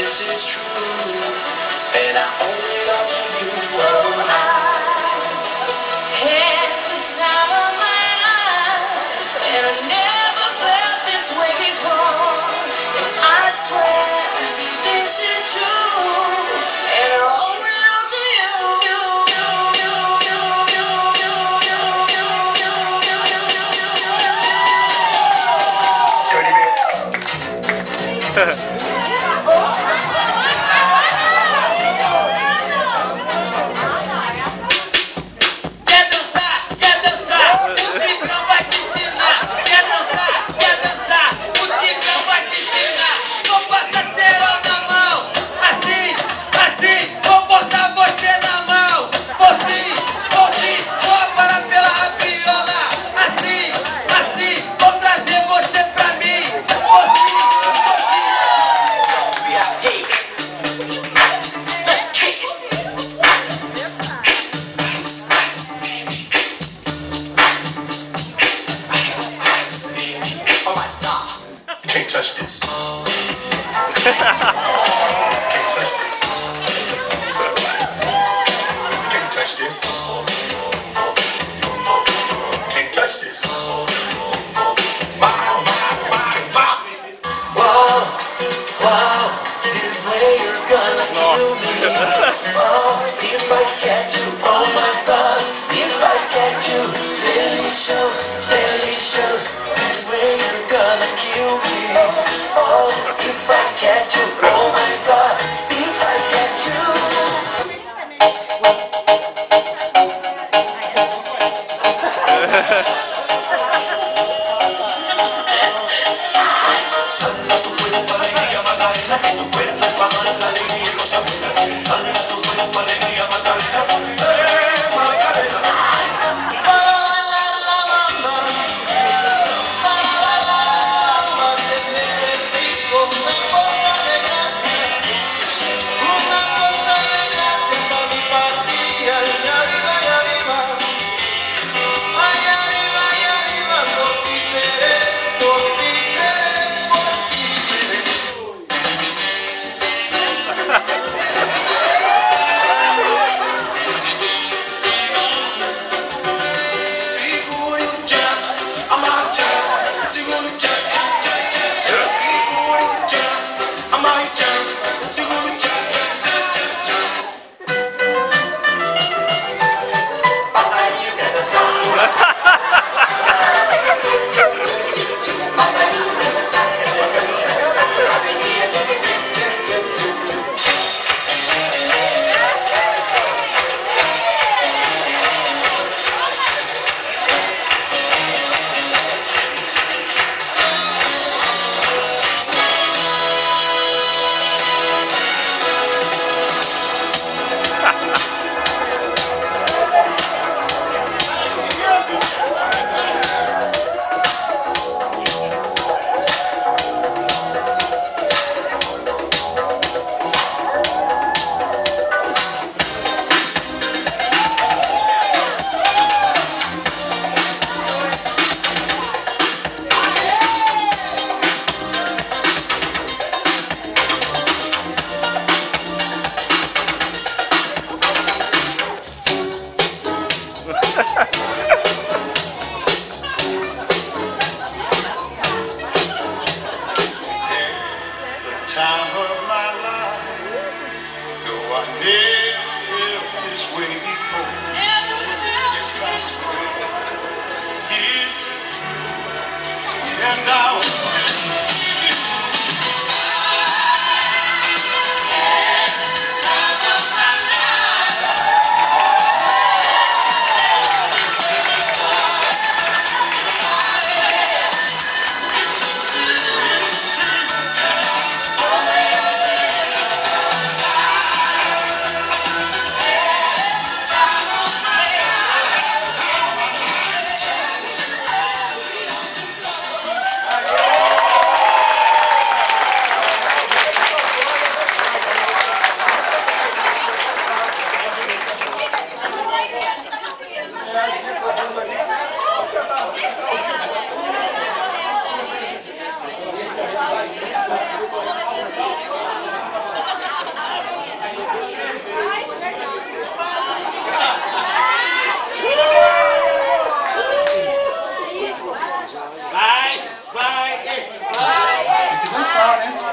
this is true, and I owe it all to you. Oh, I had the time of my life, and I never felt this way before. And I swear this is true, and I owe it all to you. Touch this. Can't touch this. Can't touch this. Can't touch this. My. Whoa, whoa, this way you're gonna kill me. Oh, if I catch you, oh my God, if I catch you, delicious, this way you're gonna kill me. Oh, if I catch you, oh my God, if I catch you. Time of my life, though I never felt this way before. Yes, I swear it's true, and I morning.